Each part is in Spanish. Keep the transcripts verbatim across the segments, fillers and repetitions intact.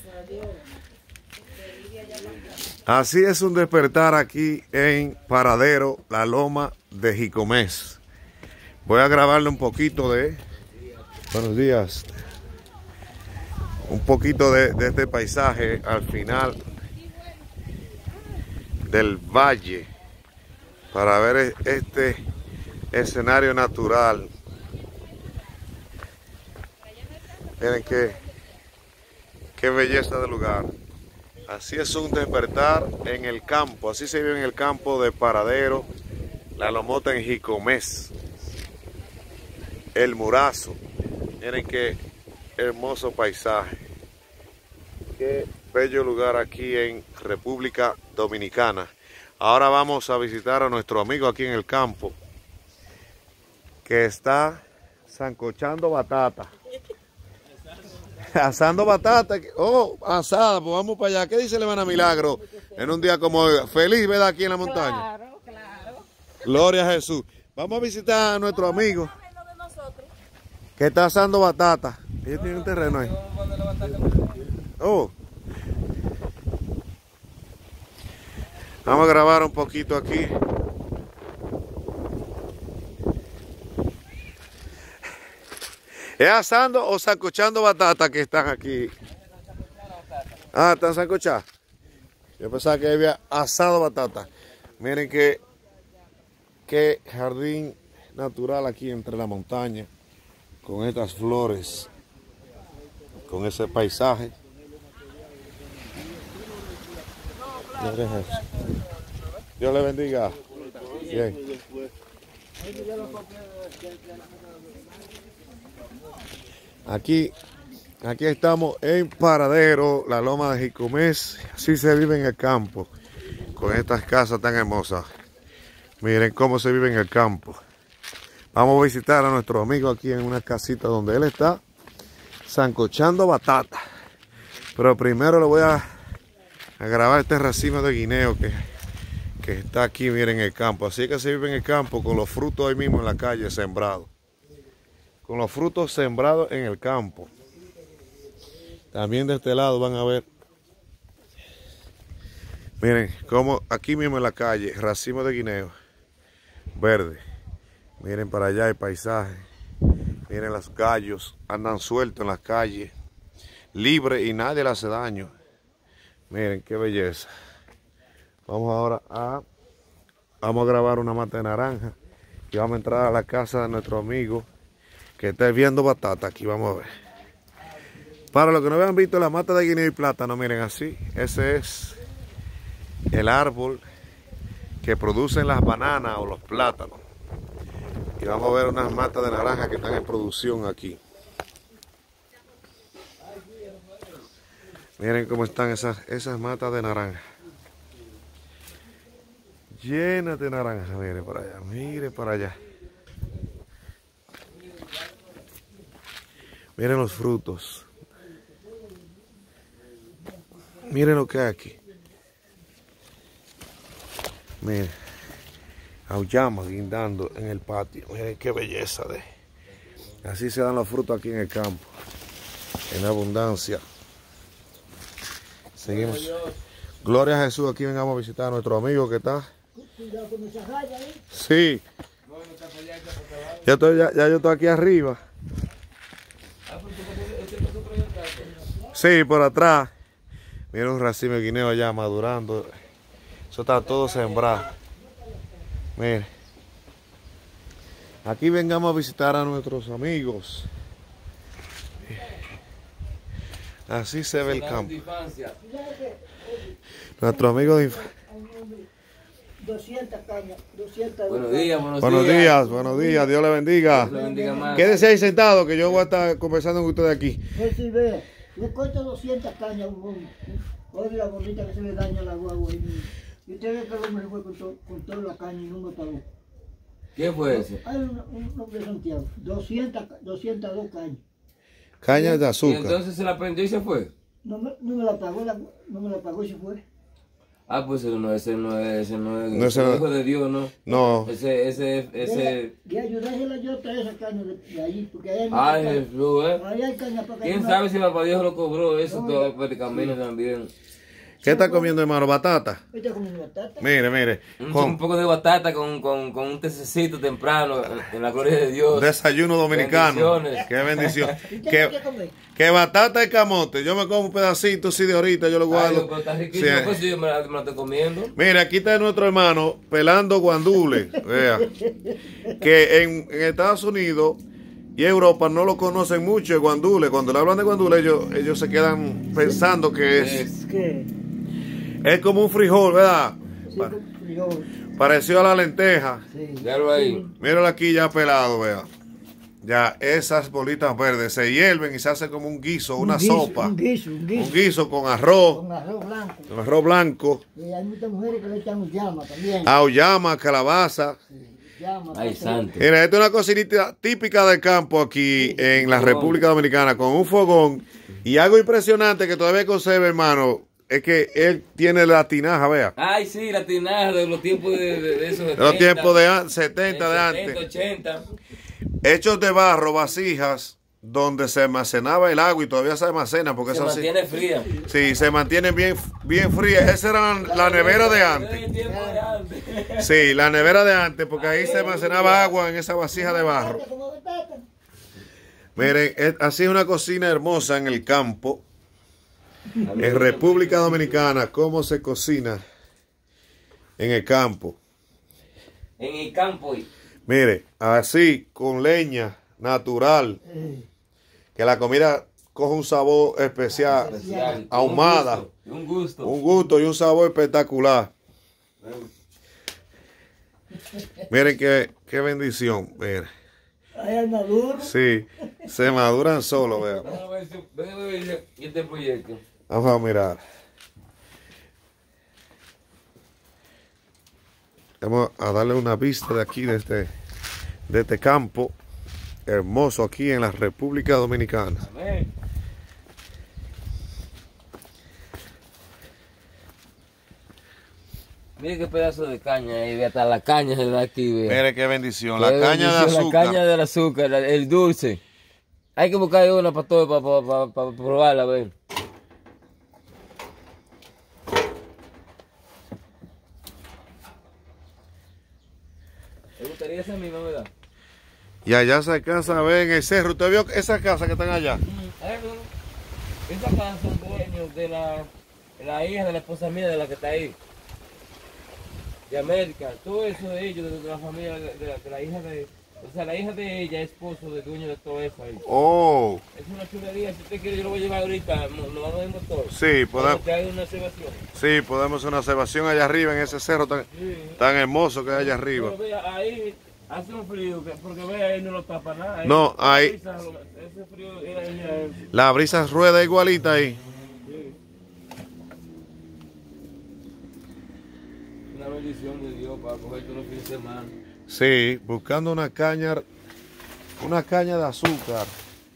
Así es un despertar aquí en Paradero, la Loma de Jicomés. Voy a grabarle un poquito de... Buenos días. Un poquito de, de este paisaje al final del valle para ver este escenario natural. Miren qué, qué belleza de lugar. Así es un despertar en el campo, así se vive en el campo de Paradero, la Lomota en Jicomés, el Murazo. Miren qué hermoso paisaje, qué bello lugar aquí en República Dominicana. Ahora vamos a visitar a nuestro amigo aquí en el campo, que está sancochando batata. Asando batata. Oh, asada, pues vamos para allá. ¿Qué dice la hermana Milagro en un día como hoy? Feliz, ¿verdad? Aquí en la montaña. Claro, claro. Gloria a Jesús. Vamos a visitar a nuestro amigo que está asando batata. Ellos tienen un terreno ahí. Oh. Vamos a grabar un poquito aquí. ¿Es asando o sancochando batata que están aquí? Ah, están sancochadas. Yo pensaba que había asado batata. Miren que qué jardín natural aquí entre la montaña, con estas flores, con ese paisaje. Dios le bendiga. Bien. Aquí, aquí estamos en Paradero, la Loma de Jicomés. Así se vive en el campo, con estas casas tan hermosas. Miren cómo se vive en el campo. Vamos a visitar a nuestro amigo aquí en una casita donde él está sancochando batata. Pero primero le voy a, a grabar este racimo de guineo que, que está aquí, miren, en el campo. Así que se vive en el campo con los frutos ahí mismo en la calle sembrados. Con los frutos sembrados en el campo. También de este lado van a ver. Miren, como aquí mismo en la calle, racimo de guineo verde. Miren para allá el paisaje. Miren los gallos, andan sueltos en las calles, libres y nadie le hace daño. Miren qué belleza. Vamos ahora a, vamos a grabar una mata de naranja y vamos a entrar a la casa de nuestro amigo que está viendo batata. Aquí vamos a ver. Para los que no habían visto la mata de guineo y plátano, miren así. Ese es el árbol que producen las bananas o los plátanos. Y vamos a ver unas matas de naranja que están en producción aquí. Miren cómo están esas, esas matas de naranja. Llenas de naranja, miren para allá, miren para allá. Miren los frutos. Miren lo que hay aquí. Miren. Aullamas guindando en el patio. Miren qué belleza de. Así se dan los frutos aquí en el campo. En abundancia. Seguimos. Gloria a Jesús. Aquí vengamos a visitar a nuestro amigo que está. Sí. Ya, estoy, ya, ya yo estoy aquí arriba. Sí, por atrás. Miren un racimo de guineo allá madurando. Eso está todo sembrado. Miren. Aquí vengamos a visitar a nuestros amigos. Así se ve el campo. Nuestro amigo de infancia. doscientas cañas, doscientas. Buenos días, buenos, buenos días. días, buenos días, Dios le bendiga. Dios le bendiga más. Quédese ahí sentado que yo voy a estar conversando con ustedes aquí. Pues sí, vea, yo corto doscientas cañas, oye la bolita que se le daña a la guagua. Y usted ve que el hombre fue con, to, con toda la caña y no me pagó. ¿Qué fue eso? Hay un, un hombre de Santiago, doscientas, doscientas dos cañas. Cañas de Y azúcar. entonces se la prendió y se fue. No me, no me la pagó, la, no me la pagó y se fue. Ah, pues ese no, ese no es, ese no es, No, ese ese no- hijo de Dios, ¿no? No. Ese, ese, ese... Y ayudársela yo a traer esa caña de, de ahí, porque ahí hay Ay, mucha caña. Jesús, ¿eh? Ahí hay caña para que ¿Quién no- sabe si papá Dios lo cobró eso todo por el camino también? ¿Qué está comiendo, hermano? ¿Batata? Ahorita comiendo batata. Mire, mire. Un, Con un poco de batata con, con, con un tececito temprano, en, en la gloria de Dios. desayuno dominicano. Bendiciones. Qué bendición. ¿Y usted que, qué come? que batata y camote. Yo me como un pedacito, sí, de ahorita, yo lo Ay, guardo. pero está Sí. riquísimo, pues sí, yo me la, me la estoy comiendo. Mire, aquí está nuestro hermano pelando guandules. Vea. Que en, en Estados Unidos y Europa no lo conocen mucho el guandule. Cuando le hablan de guandule, ellos, ellos se quedan pensando que es, Es que... es como un frijol, ¿verdad? Sí, Pa- con frijol. Parecido a la lenteja. Sí. Déjalo ahí. Míralo aquí ya pelado, vea. Ya esas bolitas verdes se hierven y se hace como un guiso, una Un guiso, sopa. Un guiso, un guiso. Un guiso con arroz, Con arroz blanco. con arroz blanco, Y hay muchas mujeres que le echan llama también. auyama, calabaza. Sí, llama. Ay, pasa- santo. Mira, esto es una cocinita típica del campo aquí en la República Dominicana con un fogón. Y algo impresionante que todavía conserva, hermano, es que él tiene la tinaja, vea. Ay, sí, la tinaja de los tiempos de, de, de esos De los tiempos de an- setenta de setenta, antes. ochenta. Hechos de barro, vasijas, donde se almacenaba el agua y todavía se almacena porque Se eso sí. mantiene fría. Sí, se mantienen bien, bien frías. Esa era la, la nevera de antes. Desde el tiempo de antes. Sí, la nevera de antes, porque ahí se almacenaba agua en esa vasija de barro. Como batata. Miren, es- así es una cocina hermosa en el campo. En República Dominicana, cómo se cocina en el campo. En el campo. y- Mire, así, con leña natural, Eh, que la comida coge un sabor especial, especial, ahumada, Un gusto. un gusto y un sabor espectacular. Miren qué, qué bendición, miren. Ahí hay maduro. Sí, se maduran solo, vean. Vamos a ver si- ven a ver este proyecto. Vamos a mirar. Vamos a darle una vista de aquí, de este, de este campo hermoso aquí en la República Dominicana. Amén. Mire qué pedazo de caña ahí, ve, hasta la caña se da aquí, ve. Mire qué bendición, Qué la caña de bendición, azúcar. La caña del azúcar, la- el dulce. Hay que buscar una para todo, para, para, para, probarla, a ver. ¿Te gustaría esa misma, verdad? Y allá se alcanza a ver en el cerro. ¿Usted vio esas casas que están allá? Eh, bueno, esa casa es dueño de la, de la hija de la esposa mía, de la que está ahí. De América. Todo eso de ellos, de, de la familia, de, de la, de la hija de... O sea, la hija de ella es esposo del dueño de todo eso ahí. Oh, Es una chulería. Si usted quiere, yo lo voy a llevar ahorita. Nos nos vamos en motor. sí, podemos, Porque hay una observación. sí, podemos hacer una observación allá arriba en ese cerro tan, Sí. tan hermoso que hay allá arriba. Pero vea, ahí hace un frío, que- porque vea, ahí no lo tapa nada. Ahí- No, ahí- Ese frío era ella. La brisa rueda igualita ahí. Sí. Una bendición de Dios para coger todos los fines de semana. Sí, buscando una caña, una caña de azúcar.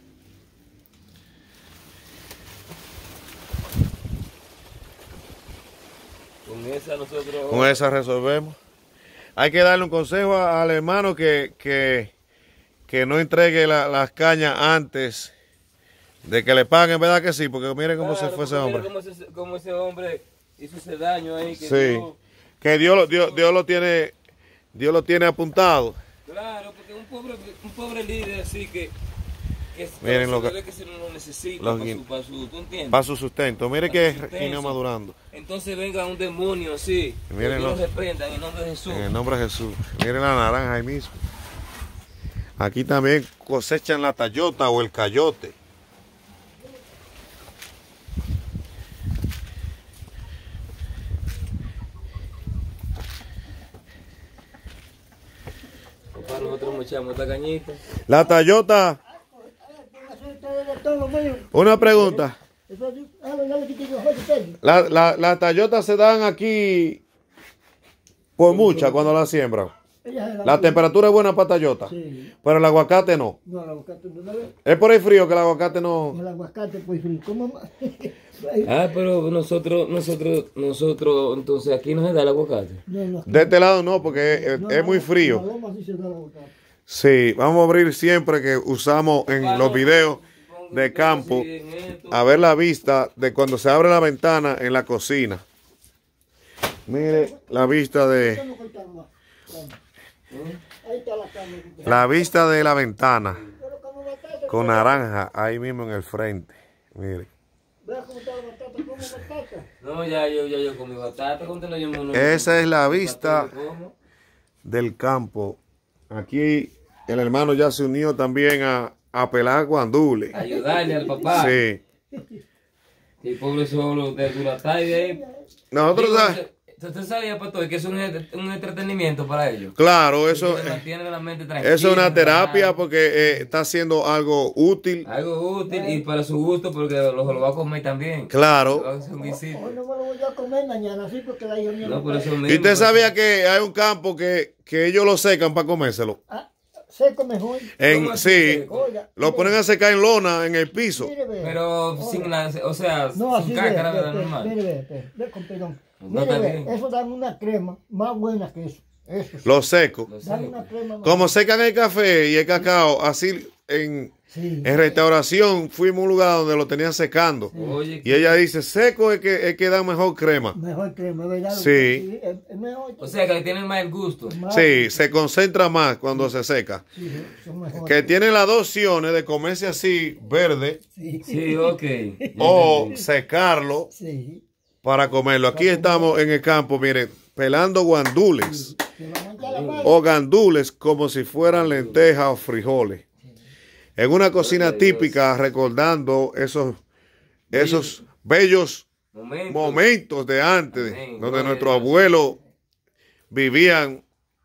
Con esa nosotros... Con esa resolvemos. Hay que darle un consejo a- al hermano que, que, que no entregue la- las cañas antes de que le paguen, ¿verdad que sí? Porque miren cómo se Claro, fue ese porque mira hombre. Cómo ese, cómo ese hombre hizo ese daño ahí. Que Sí, Dios- que Dios, lo- Dios, Dios lo tiene, Dios lo tiene apuntado. claro, porque un pobre, un pobre líder así que... que Miren lo se que- ve que se lo necesita los para guin- su, para su... ¿Tú entiendes? Para su sustento. Mire Para que su sustento. guineo madurando. Entonces venga un demonio así. Miren que Dios los- reprenda en el nombre de Jesús. En el nombre de Jesús. Miren la naranja ahí mismo. Aquí también cosechan la tallota o el cayote. Para nosotros mochamos esta cañita. La tallota, Póngase ustedes de todo, mío. una pregunta. Eso sí, ah, no le quité yo, joder, usted. La, la, las tallotas se dan aquí por muchas cuando las siembran. Ella es La temperatura es buena para Tayota. Sí. Pero el aguacate no. No, el aguacate no. no, Es por el frío que el aguacate no. El aguacate, pues, ¿cómo más? Ah, pero nosotros, nosotros, nosotros, entonces aquí no se da el aguacate. No, no, De este lado no, porque es, no, es muy en frío. la loma sí se da el aguacate. Sí, vamos a abrir siempre que usamos en los videos de campo a ver la vista de cuando se abre la ventana en la cocina. Mire la vista de No cortan más. Ahí está la cama. la vista de la ventana Pero como batata, con naranja ahí mismo en el frente. Mire. vea cómo está la batata, como batata. No, ya yo, ya yo comí batata, conténlo yo. No, Esa es la batata vista yo como. del campo. Aquí el hermano ya se unió también a, a pelar guandules. Ayudarle al papá. Sí. Y pobre solo de Duratay de ahí. Nosotros, Digo, ¿sabes? ¿Usted usted sabía, Pastor, que es un, un entretenimiento para ellos? Claro, eso, Que mantiene la mente tranquila. eso es una terapia relajada. porque eh, está haciendo algo útil. Algo útil y para su gusto porque lo, lo va a comer también. Lo Claro. va a hacer un visito. Hoy no me lo voy a comer mañana, así porque la hija mía No, no por eso puede. mismo. ¿Y usted sabía que hay un campo que, que ellos lo secan para comérselo? Ah, seco mejor. En, ¿Cómo así sí, seco? Oiga, lo ponen a secar en lona en el piso. mire, ve. Pero Oiga. sin la, o sea, No, así sin ve, cáscara, ve, ¿verdad? ve, Normal. Mire, ve, ve, ve, con perdón. No Mire, está ve, bien. eso dan una crema más buena que eso. Eso sí. Lo seco. Lo sé. Dan una crema más Como secan el café y el cacao, así en, Sí. en restauración fuimos a un lugar donde lo tenían secando. Oye, Y ella dice, seco es que, es que da mejor crema. Mejor crema, ¿verdad? Sí. Es, es mejor. o sea que le tienen más el gusto. Más- Sí, se concentra más cuando se seca. Sí, son mejores. Que tiene las dos opciones de comerse así verde Sí. Sí, ok. Ya o entendí. secarlo Sí. para comerlo. Aquí estamos en el campo, miren, pelando guandules Se va a manchar la mano. o gandules como si fueran lentejas o frijoles. En una cocina típica, recordando esos, esos bellos Momento. momentos de antes, Amén. donde Gloria nuestros a Dios. abuelos vivían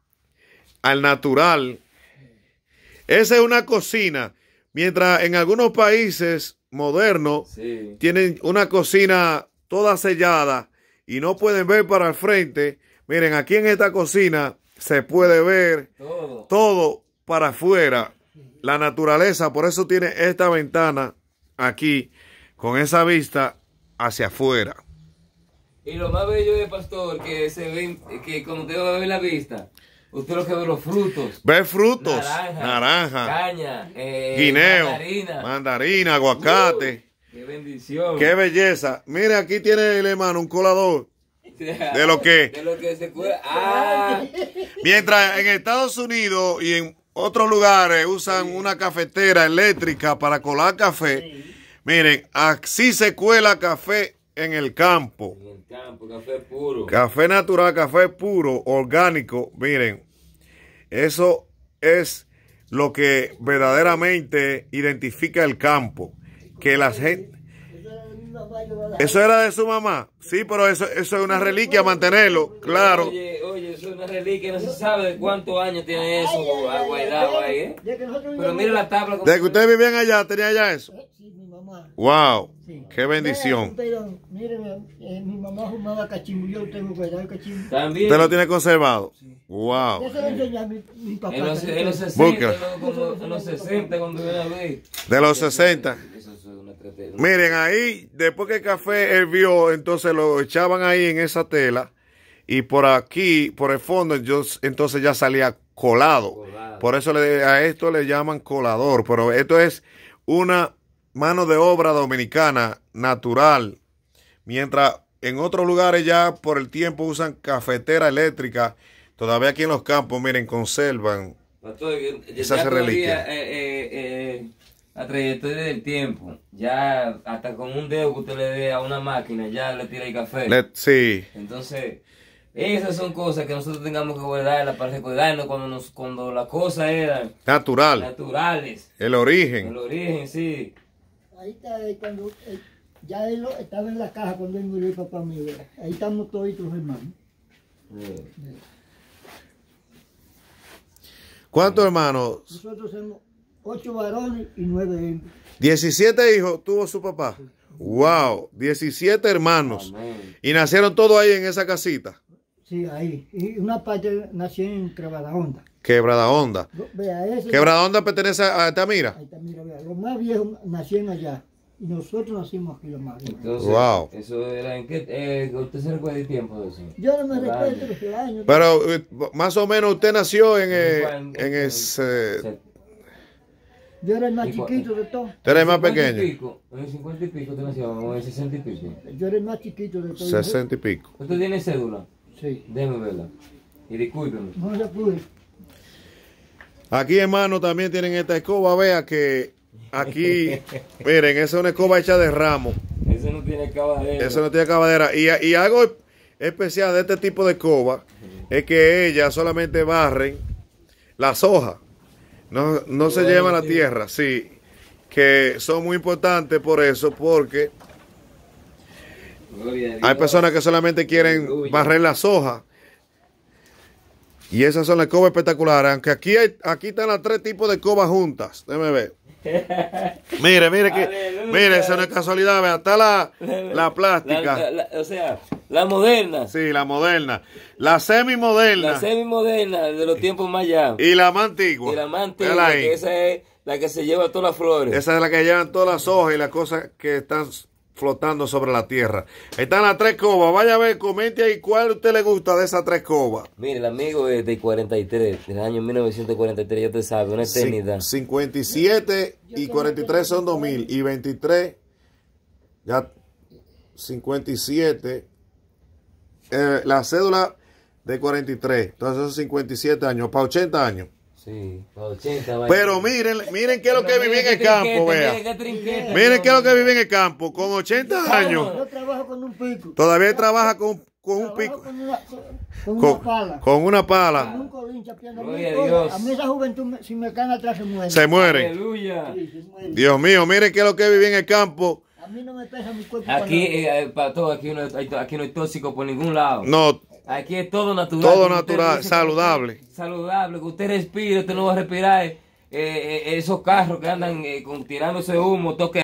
al natural. Esa es una cocina, mientras en algunos países modernos Sí. tienen una cocina toda sellada y no pueden ver para el frente. Miren, aquí en esta cocina se puede ver Todo. todo para afuera, la naturaleza, por eso tiene esta ventana aquí, con esa vista hacia afuera. Y lo más bello de Pastor, que se ven, que cuando usted va a ver la vista, usted lo que ve los frutos. Ver frutos, Naranja, naranja, caña, eh, guineo, mandarina. mandarina, aguacate. Qué bendición. Qué belleza. Mire, aquí tiene el hermano un colador. ¿De lo que? De lo que se puede. Ah, Mientras en Estados Unidos y en otros lugares usan una cafetera eléctrica para colar café, miren, así se cuela café en el campo. en el campo, café puro. Café natural, café puro, orgánico. Miren, eso es lo que verdaderamente identifica el campo. Que la gente... ¿Eso era de su mamá? Sí, pero eso, eso es una reliquia, mantenerlo, claro. Oye, oye, eso es una reliquia, no se sabe de cuántos años tiene eso guardado ahí, ¿eh? Ya que nosotros Pero vivíamos- mira la tabla. como- De que ustedes vivían allá, tenía ya eso. Sí, mi mamá. Wow, Sí. qué bendición. Pero, mire, eh, mi mamá fumaba cachimbo, yo tengo que dar cachimbo. También. ¿Usted lo tiene conservado? Wow. Eso lo enseñé a mi, mi papá. En los, también. en los sesenta, Búsquela. ¿no? Como en los sesenta, cuando viene a ver. De los sesenta. Eso es una trate- Miren, ahí, después que el café hirvió, entonces lo echaban ahí en esa tela. Y por aquí, por el fondo, yo, entonces ya salía colado. Colado. Por eso le- a esto le llaman colador. Pero esto es una mano de obra dominicana natural. Mientras en otros lugares ya por el tiempo usan cafetera eléctrica. Todavía aquí en los campos, miren, conservan. Pastor, ya- ya Esa es todavía, reliquia. eh, eh, eh, la trayectoria del tiempo, ya hasta con un dedo que usted le dé a una máquina, ya le tira el café. Le- sí, Entonces, esas son cosas que nosotros tengamos que guardarlas para recordarnos cuando, nos, cuando las cosas eran natural. naturales. El El origen. origen, sí. Ahí está, eh, cuando eh, ya él lo- estaba en la caja cuando él murió el papá mío. ¿verdad? Ahí estamos todos los hermanos. Eh, ¿Cuántos hermanos? Nosotros somos ocho varones y nueve hembras. diecisiete hijos tuvo su papá. Wow, diecisiete hermanos. Amén. Y nacieron todos ahí en esa casita. Sí, ahí. Y una parte nació en Quebrada Honda. Quebrada Honda. Vea, ese. Quebrada Honda pertenece a Altamira. Ahí está, mira, vea. Los más viejos nacieron allá. Y nosotros nacimos aquí, los más viejos. Entonces, Wow. eso era en qué, eh, ¿usted se recuerda el tiempo de eso? Yo no me El recuerdo año. los años. Pero eh, más o menos usted nació en, eh, En- en ese... Se- Yo era el más Y cu- chiquito de todos. Usted era el más cincuenta y pequeño. pico, en el cincuenta y pico usted nació, o en el sesenta y pico. Yo era el más chiquito de todos. Sesenta y pico. ¿Usted tiene cédula? Sí. Déjeme verla. Y discúlpeme. No se pude. Aquí, hermano, también tienen esta escoba. Vea que aquí, miren, esa es una escoba hecha de ramo. Eso no tiene cabadero. Eso no tiene acabadera. Y, y algo especial de este tipo de escoba es que ellas solamente barren las hojas. No, no se Bueno, llevan la sí. tierra, sí. Que son muy importantes por eso, porque Gloria a Dios. hay personas que solamente quieren Aleluya. barrer las hojas. Y esas son las escobas espectaculares. Aunque aquí hay, aquí están las tres tipos de escobas juntas. Déjeme ver. Mire, mire que, Aleluya. mire, eso no es casualidad. Vea, está la, la plástica. La- la- la- o sea, la moderna. Sí, la moderna. La semi-moderna. La semi-moderna de los tiempos más allá. Y la más antigua. Y la más Véala antigua, ahí. que esa es la que se lleva todas las flores. Esa es la que llevan todas las hojas y las cosas que están flotando sobre la tierra. Ahí están las tres escobas. Vaya a ver, comente ahí cuál a usted le gusta de esas tres escobas. Mire, el amigo es de cuarenta y tres, del año mil novecientos cuarenta y tres, ya te sabe, una eternidad. Cin- cincuenta y siete y cuarenta y tres son dos mil. Y veintitrés, ya cincuenta y siete. Eh, la cédula de cuarenta y tres. Entonces son cincuenta y siete años, para ochenta años. Sí, para ochenta. vaya. Pero miren, miren qué es lo que vive en el campo, vea. Miren qué trinquete. Miren qué es lo que vive en el campo. Con ochenta años, Yo trabajo con un pico. todavía trabaja con, con un Trabajo pico. con una, con una Con, pala. con una Con pala. un colín chapeando. A mí, Gloria a oye, Dios. a mí esa juventud, me- si me caen atrás, se muere. Se mueren. Aleluya. Sí, se muere. Dios mío, miren qué es lo que vive en el campo. A mí no me pesa mi cuerpo. Aquí, para eh, para todo, aquí no, hay, aquí no hay tóxico por ningún lado. No, Aquí es todo natural. Todo Como usted natural, dice, saludable. que usted- Saludable, que usted respire, usted no va a respirar eh, eh, esos carros que andan eh, con, tirando ese humo, toque.